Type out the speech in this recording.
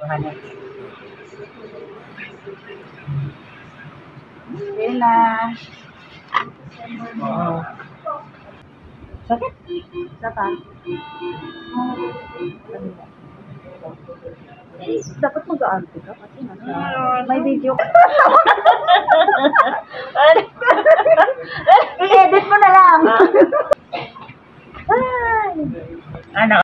honey. Hindi na. Oh. Sakit? Saka? Dapat mag-aante ka kasi may video ka.